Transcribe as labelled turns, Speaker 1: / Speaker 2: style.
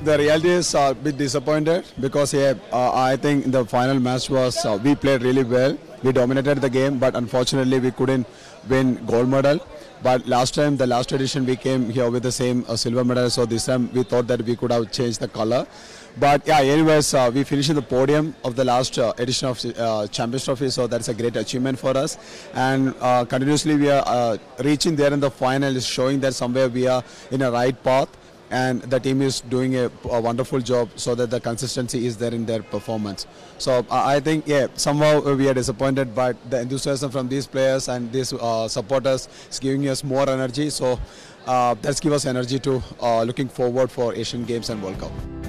Speaker 1: The reality is a bit disappointed because I think the final match was we played really well. We dominated the game, but unfortunately we couldn't win gold medal. But last time, the last edition, we came here with the same silver medal. So this time we thought that we could have changed the color. But yeah, anyways, we finished in the podium of the last edition of Champions Trophy. So that's a great achievement for us. And continuously we are reaching there in the final, is showing that somewhere we are in a right path. And the team is doing a wonderful job so that the consistency is there in their performance. So I think, yeah, somehow we are disappointed, but the enthusiasm from these players and these supporters is giving us more energy. So that's give us energy to looking forward for Asian Games and World Cup.